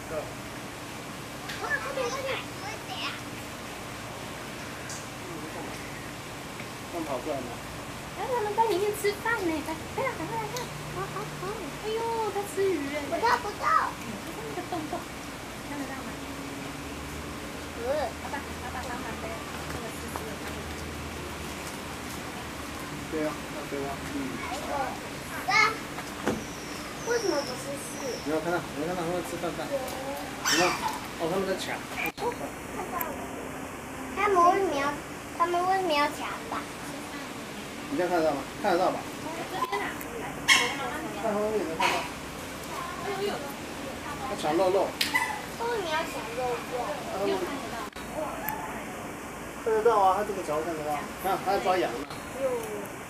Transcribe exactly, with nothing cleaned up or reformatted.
哇，快点快点！ 刚跑出来吗？ 然后他们在里面吃饭呢，快快来，赶快来看！好好好！哎呦，在吃鱼哎！ 不到不到。 就在那个洞洞，看得到吗？ 嗯。 爸爸，爸爸帮忙背那个湿湿的。 对啊，要对啊。嗯。 啊？为什么不是四？ 没有看到，没看到他们吃饭饭。有吗？哦，他们在抢。 他们为什么要？他们为什么要抢吧？ 你这样看得到吗？看得到吧？ 这边啊，来， 看后面能看到。 有有。 他抢肉肉。 为什么要抢肉肉？ 又看得到。 看得到啊，他这个脚看得到。看，他在抓羊呢。 有。